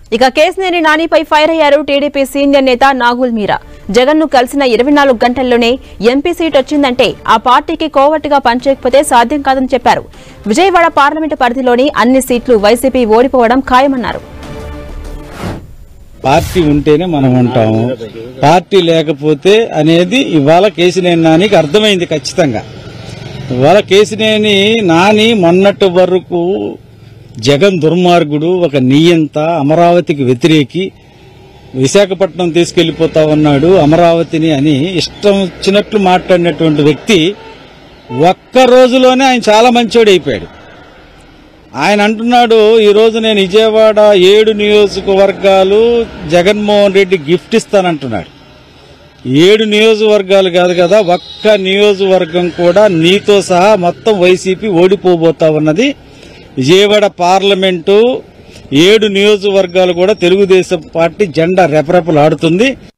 ఇక కేసినేని నానిపై ఫైర్ అయ్యారు టీడీపీ సీనియర్ నేత నాగుల్ మీరా. జగన్ ను కలిసిన 24 గంటల్లోనే ఎంపీ సీట్ వచ్చిందంటే ఆ పార్టీకి కోవట్టుగా పనిచేయకపోతే సాధ్యం కాదని చెప్పారు. విజయవాడ పార్లమెంటు పరిధిలోని అన్ని సీట్లు వైసీపీ ఓడిపోవడం ఖాయమన్నారు. పార్టీ ఉంటేనే మనం ఉంటాము, పార్టీ లేకపోతే అనేది ఇవాళ కేసినేని నానికి అర్థమైంది ఖచ్చితంగా. ఇవాళ కేసినేని నాని మొన్నటి వరకు జగన్ దుర్మార్గుడు, ఒక నియంత, అమరావతికి వ్యతిరేకి, విశాఖపట్నం తీసుకెళ్లిపోతా ఉన్నాడు అమరావతిని అని ఇష్టం వచ్చినట్లు మాట్లాడినటువంటి వ్యక్తి ఒక్క రోజులోనే ఆయన చాలా మంచోడు అయిపోయాడు. ఆయన అంటున్నాడు, ఈరోజు నేను విజయవాడ 7 నియోజకవర్గాలు జగన్మోహన్ రెడ్డి గిఫ్ట్ ఇస్తానంటున్నాడు. 7 నియోజకవర్గాలు కాదు కదా, ఒక్క నియోజకవర్గం కూడా నీతో సహా మొత్తం వైసీపీ ఓడిపోబోతా ఉన్నది. విజయవాడ పార్లమెంటు 7 నియోజకవర్గాలు కూడా తెలుగుదేశం పార్టీ జెండా రెపరెపలాడుతుంది.